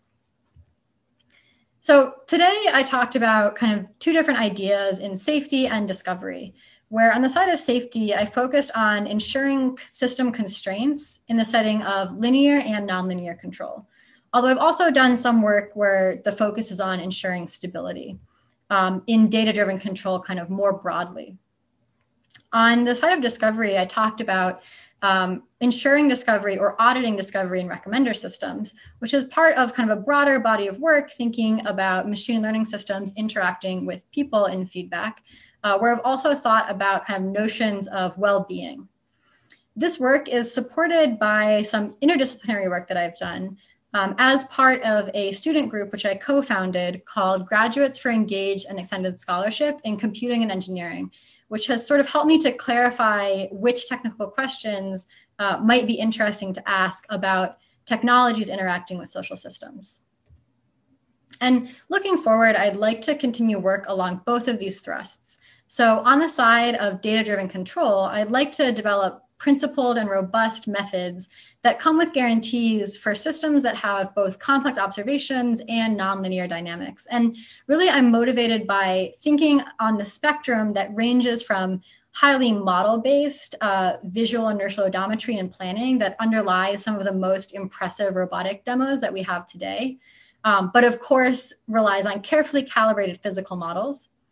S2: So today I talked about kind of 2 different ideas in safety and discovery, where on the side of safety, I focused on ensuring system constraints in the setting of linear and nonlinear control. Although I've also done some work where the focus is on ensuring stability in data-driven control kind of more broadly. On the side of discovery, I talked about ensuring discovery or auditing discovery in recommender systems, which is part of kind of a broader body of work thinking about machine learning systems interacting with people in feedback, where I've also thought about kind of notions of well-being. This work is supported by some interdisciplinary work that I've done as part of a student group, which I co-founded called Graduates for Engaged and Extended Scholarship in Computing and Engineering, which has sort of helped me to clarify which technical questions might be interesting to ask about technologies interacting with social systems. And looking forward, I'd like to continue work along both of these thrusts. So on the side of data-driven control, I'd like to develop principled and robust methods that come with guarantees for systems that have both complex observations and nonlinear dynamics. And really, I'm motivated by thinking on the spectrum that ranges from highly model-based visual inertial odometry and planning that underlies some of the most impressive robotic demos that we have today, but of course relies on carefully calibrated physical models.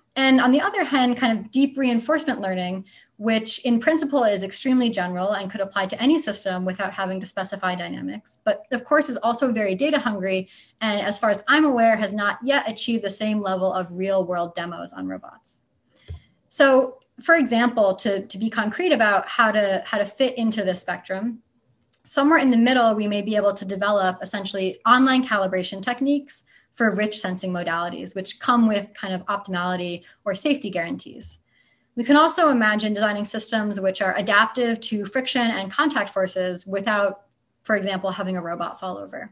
S2: And on the other hand, kind of deep reinforcement learning, which in principle is extremely general and could apply to any system without having to specify dynamics, but of course is also very data hungry, and as far as I'm aware, has not yet achieved the same level of real world demos on robots. So for example, to be concrete about how to fit into this spectrum, somewhere in the middle, we may be able to develop essentially online calibration techniques for rich sensing modalities, which come with kind of optimality or safety guarantees. We can also imagine designing systems which are adaptive to friction and contact forces without, for example, having a robot fall over.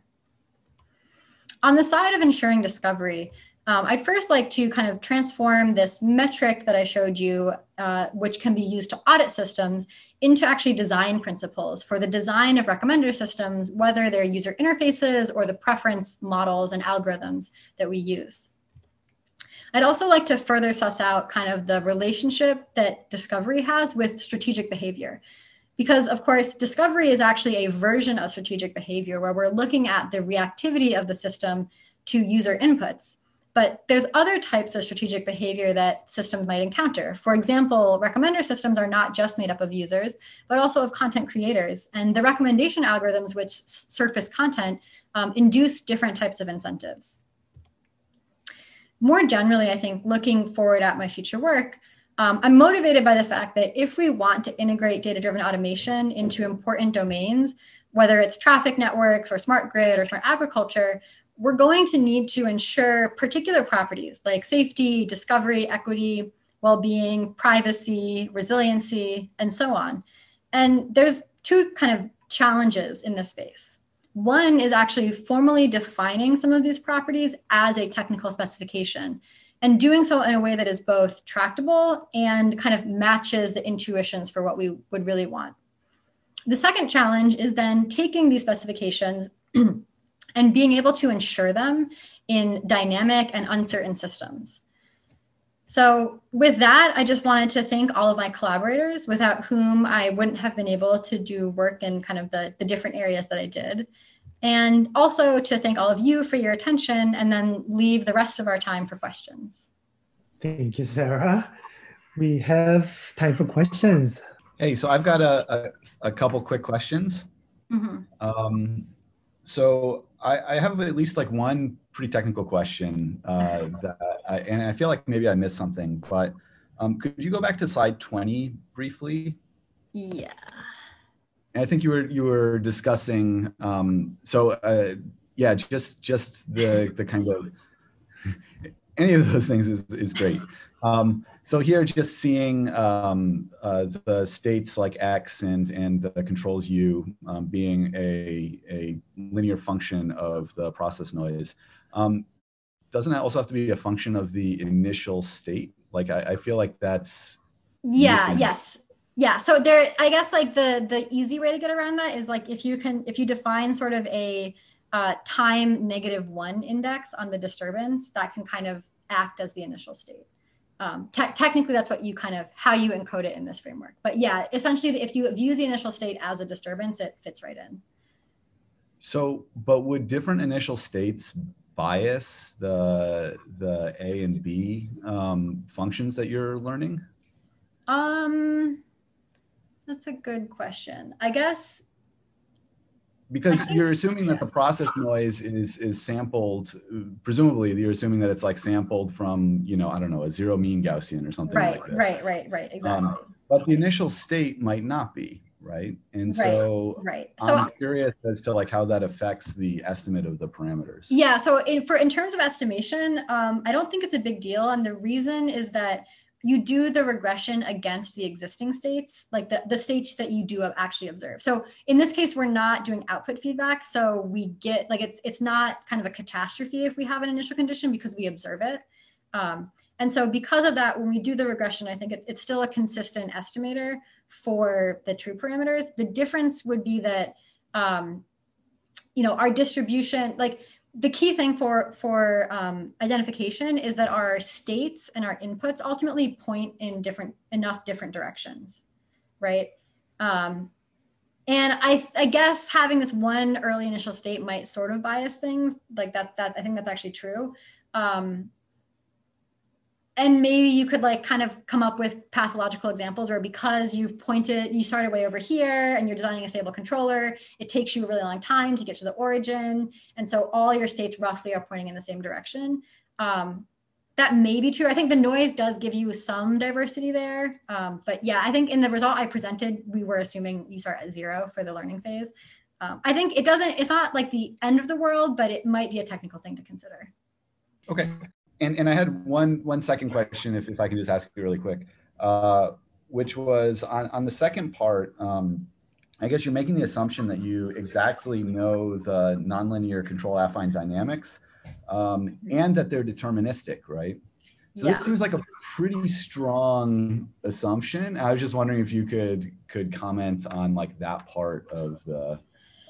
S2: On the side of ensuring discovery, I'd first like to kind of transform this metric that I showed you, which can be used to audit systems, into actually design principles for the design of recommender systems, whether they're user interfaces or the preference models and algorithms that we use. I'd also like to further suss out kind of the relationship that discovery has with strategic behavior. Because of course, discovery is actually a version of strategic behavior where we're looking at the reactivity of the system to user inputs. But there's other types of strategic behavior that systems might encounter. For example, recommender systems are not just made up of users, but also of content creators. And the recommendation algorithms which surface content induce different types of incentives. More generally, I think looking forward at my future work, I'm motivated by the fact that if we want to integrate data-driven automation into important domains, whether it's traffic networks or smart grid or smart agriculture, we're going to need to ensure particular properties like safety, discovery, equity, well-being, privacy, resiliency, and so on. And there's two kind of challenges in this space. One is actually formally defining some of these properties as a technical specification and doing so in a way that is both tractable and kind of matches the intuitions for what we would really want. The second challenge is then taking these specifications and being able to ensure them in dynamic and uncertain systems. So with that, I just wanted to thank all of my collaborators without whom I wouldn't have been able to do work in kind of the different areas that I did. And also to thank all of you for your attention and then leave the rest of our time for questions.
S1: Thank you, Sarah. We have time for questions.
S3: Hey, so I've got a couple quick questions.
S2: Mm-hmm.
S3: So I have at least like one pretty technical question and I feel like maybe I missed something, but could you go back to slide 20 briefly?
S2: Yeah.
S3: And I think you were discussing, yeah, just the kind of, any of those things is great. So here, just seeing the states like X and the controls U being a linear function of the process noise, doesn't that also have to be a function of the initial state? Like I feel like that's missing.
S2: Yes. Yeah, so there, I guess like the easy way to get around that is like if you define sort of a time -1 index on the disturbance, that can kind of act as the initial state. Technically, that's what you kind of, how you encode it in this framework. But yeah, essentially, if you view the initial state as a disturbance, it fits right in. So,
S3: but would different initial states bias the A and B functions that you're learning?
S2: That's a good question. I guess.
S3: Because you're assuming that the process noise is sampled, presumably you're assuming that it's like sampled from, you know, I don't know, a zero mean Gaussian or something like this.
S2: Right, exactly.
S3: But the initial state might not be, right? And so, so I'm curious as to like how that affects the estimate of the parameters. Yeah, so in terms of estimation, I don't think it's a big deal. And the reason is that you do the regression against the existing states, like the states that you do actually observe. So in this case, we're not doing output feedback. So we get like, it's not kind of a catastrophe if we have an initial condition because we observe it. And so because of that, when we do the regression, I think it's still a consistent estimator for the true parameters. The difference would be that, you know, our distribution, like, the key thing for identification is that our states and our inputs ultimately point in enough different directions, right? And I guess having this one early initial state might sort of bias things like that. I think that's actually true.
S2: and maybe you could like kind of come up with pathological examples where because you started way over here and you're designing a stable controller, it takes you a really long time to get to the origin. And so all your states roughly are pointing in the same direction. That may be true. I think the noise does give you some diversity there. But yeah, I think in the result I presented, we were assuming you start at 0 for the learning phase. I think it's not like the end of the world, but it might be a technical thing to consider.
S3: Okay. And I had one second question, if I can just ask you really quick, which was on the second part, I guess you're making the assumption that you exactly know the nonlinear control affine dynamics and that they're deterministic, right? So this seems like a pretty strong assumption. I was just wondering if you could comment on like that part of the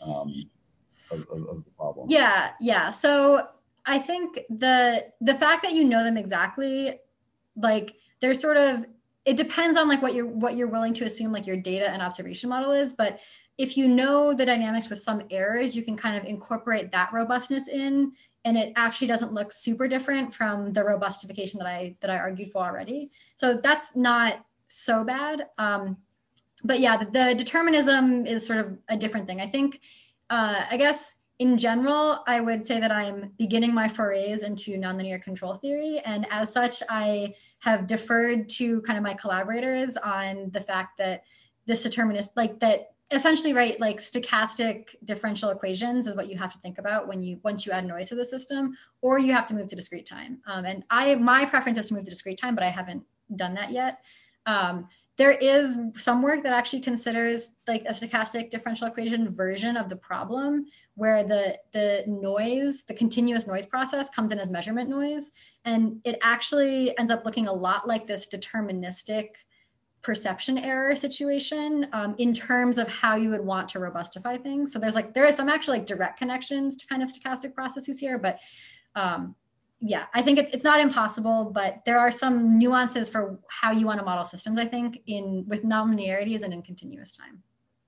S3: problem.
S2: Yeah. So I think the fact that you know them exactly, like they're sort of, it depends on like what you're willing to assume like your data and observation model is. But if you know the dynamics with some errors, you can kind of incorporate that robustness in, and it actually doesn't look super different from the robustification that I argued for already. So that's not so bad. But yeah, the determinism is sort of a different thing. I think, I guess, in general, I would say that I'm beginning my forays into nonlinear control theory. And as such, I have deferred to kind of my collaborators on the fact that this determinist, like that essentially, right, like stochastic differential equations is what you have to think about once you add noise to the system, or you have to move to discrete time. And my preference is to move to discrete time, but I haven't done that yet. There is some work that actually considers like a stochastic differential equation version of the problem where the noise, the continuous noise process comes in as measurement noise. And it actually ends up looking a lot like this deterministic perception error situation in terms of how you would want to robustify things. So there is some actually like direct connections to kind of stochastic processes here, but yeah, I think it's not impossible, but there are some nuances for how you want to model systems, I think, with nonlinearities and in continuous time.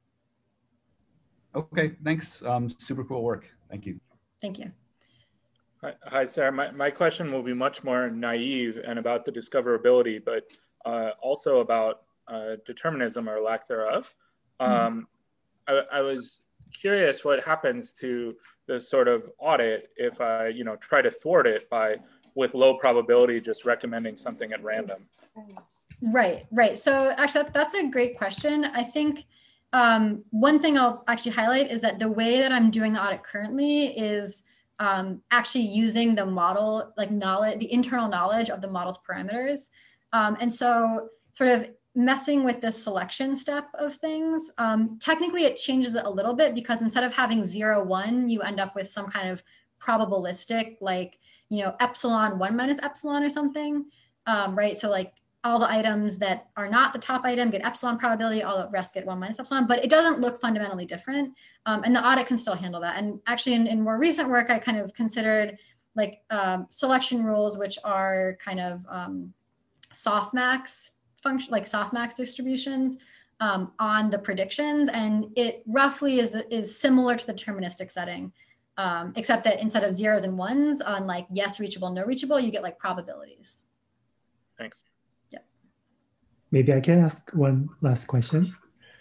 S3: Okay, thanks. Super cool work. Thank you.
S2: Thank you.
S4: Hi, Sarah. My question will be much more naive and about the discoverability, but also about determinism or lack thereof. I was curious what happens to this sort of audit if I, try to thwart it with low probability, just recommending something at random.
S2: Right. So actually, that's a great question. I think one thing I'll actually highlight is that the way that I'm doing the audit currently is actually using the model, like the internal knowledge of the model's parameters. And so sort of messing with the selection step of things. Technically, it changes it a little bit because instead of having 0, 1, you end up with some kind of probabilistic, like, epsilon 1 minus epsilon or something, right? So like all the items that are not the top item get epsilon probability, all the rest get 1 minus epsilon, but it doesn't look fundamentally different. And the audit can still handle that. And actually in more recent work, I kind of considered like selection rules, which are kind of softmax function, like softmax distributions on the predictions, and it roughly is similar to the deterministic setting, except that instead of 0s and 1s on like yes reachable, no reachable, you get like probabilities.
S4: Thanks.
S2: Yeah.
S1: Maybe I can ask one last question.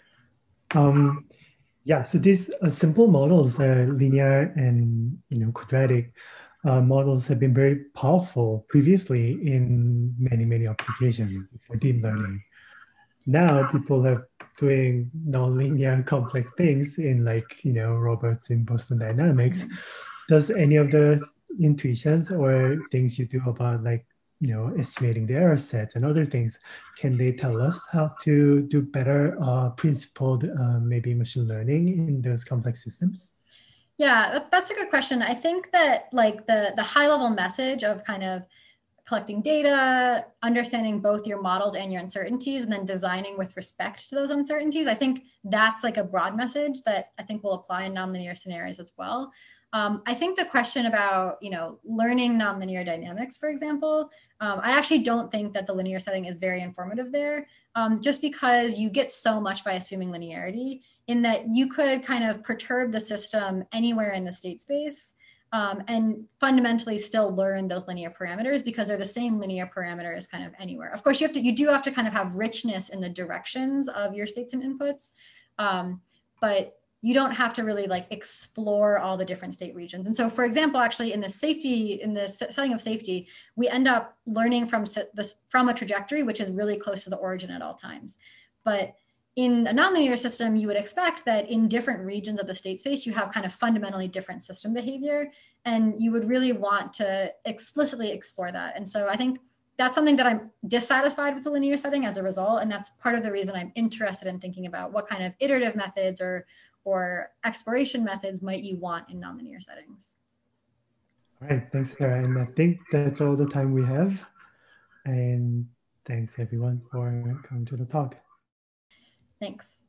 S1: Yeah, so these simple models, linear and quadratic models have been very powerful previously in many applications for deep learning. Now people are doing nonlinear complex things in like robots in Boston Dynamics. Does any of the intuitions or things you do about like estimating the error sets and other things, can they tell us how to do better principled maybe machine learning in those complex systems?
S2: Yeah, that's a good question. I think that like the high level message of kind of collecting data, understanding both your models and your uncertainties, and then designing with respect to those uncertainties, I think that's like a broad message that I think will apply in nonlinear scenarios as well. I think the question about, learning nonlinear dynamics, for example, I actually don't think that the linear setting is very informative there, just because you get so much by assuming linearity in that you could kind of perturb the system anywhere in the state space. and fundamentally still learn those linear parameters because they're the same linear parameters kind of anywhere. Of course, you do have to kind of have richness in the directions of your states and inputs, but you don't have to really like explore all the different state regions. And so, for example, actually in the setting of safety, we end up learning from a trajectory which is really close to the origin at all times. But in a nonlinear system, you would expect that in different regions of the state space, you have kind of fundamentally different system behavior, and you would really want to explicitly explore that. And so I think that's something that I'm dissatisfied with the linear setting as a result, and that's part of the reason I'm interested in thinking about what kind of iterative methods or exploration methods might you want in nonlinear settings.
S1: All right, thanks, Sarah. And I think that's all the time we have. And thanks everyone for coming to the talk.
S2: Thanks.